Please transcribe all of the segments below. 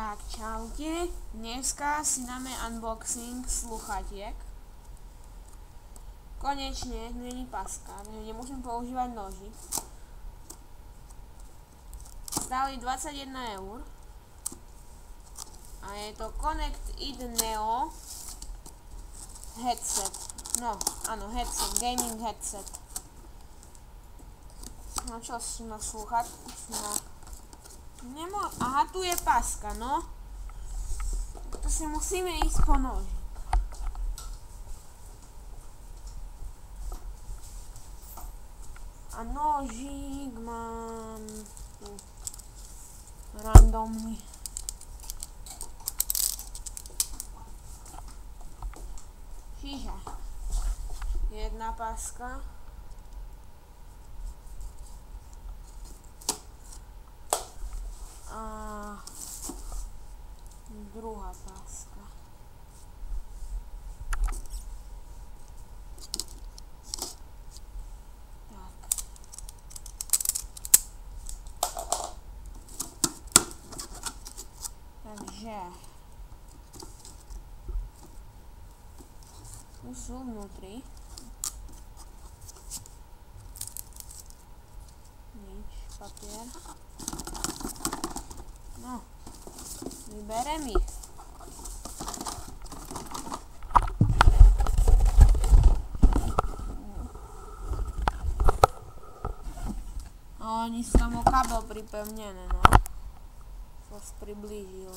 Tak, čaute. Dneska si dáme unboxing sluchatiek. Konečne, není paska, nemusím používať nožík. Stáli 21 eur. A je to Connect It Neo headset. No, áno, headset, gaming headset. No čo si ma slúchať? Aha, tu je paska, no. To si musíme ísť po noži. A nožík mám tu. Randomný. Čiže jedna paska. A druhá páska. Tak. Takže tu sú vnútri. Nič, papier. No, vyberem ich. No, oni sú tam o kabel pripevnené, no. To sa priblížil.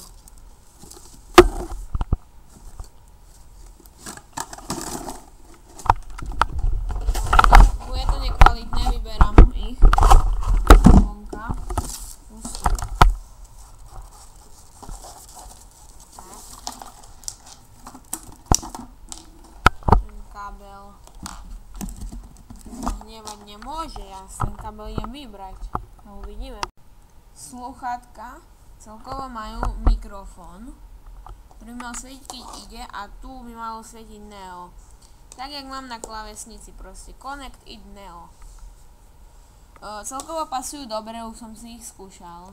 Bude to nekvalitné, vyberám ich. Vonka. Tu sú. Kabel hnevať nemôže, ja ten kabel idem vybrať. No uvidíme. Sluchátka celkovo majú mikrofón, ktorý mal svietiť, keď ide, a tu by malo svietiť Neo. Tak jak mám na klávesnici, proste Connect It Neo. Celkovo pasujú dobre, už som si ich skúšal.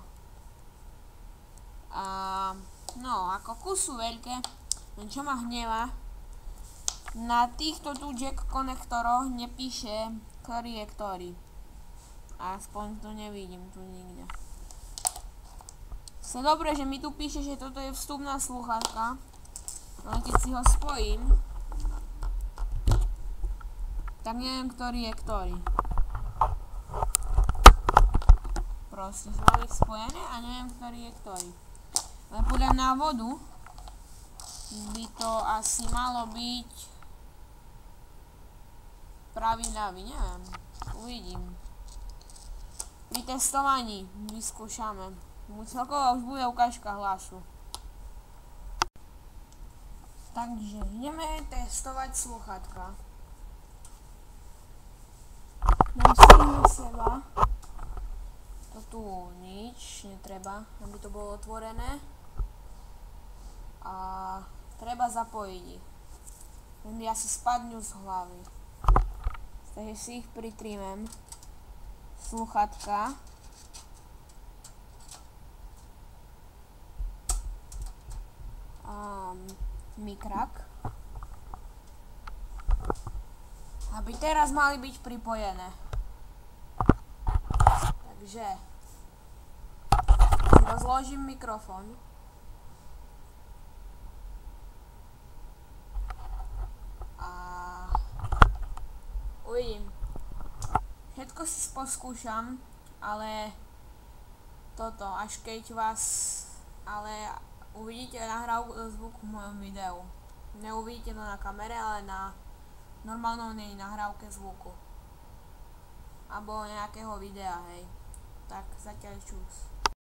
A no, ako kus sú veľké, len čo ma hneva, na týchto tu jack konektoroch nepíše, ktorý je ktorý. Aspoň to nevidím tu nikde. Je dobré, že mi tu píše, že toto je vstupná sluchátka, ale keď si ho spojím, tak neviem, ktorý je ktorý. Proste mám ich spojené a neviem, ktorý je ktorý. Ale podľa návodu by to asi malo byť pravý ľavý, neviem, uvidím. Pri testovaní vyskúšame. Celkovo už bude ukážka hlasu. Takže ideme testovať sluchátka. Dám si na seba. To tu nič netreba, aby to bolo otvorené. A treba zapojiť ich. Len asi spadnú z hlavy. Takže si ich pritrímem. Sluchátka. Mikrak. Aby teraz mali byť pripojené. Takže si rozložím mikrofón. A uvidím. Všetko si poskúšam, ale toto, až keď vás, ale uvidíte nahrávku zvuku v mojom videu. Neuvidíte to na kamere, ale na normálnej nahrávke zvuku. Abo nejakého videa, hej. Tak zatiaľ čus.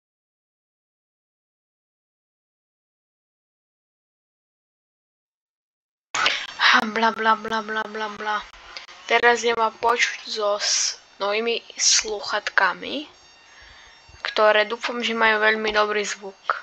Bla bla bla bla bla bla. Teraz je ma počuť so novými sluchatkami, ktoré dúfam, že majú veľmi dobrý zvuk.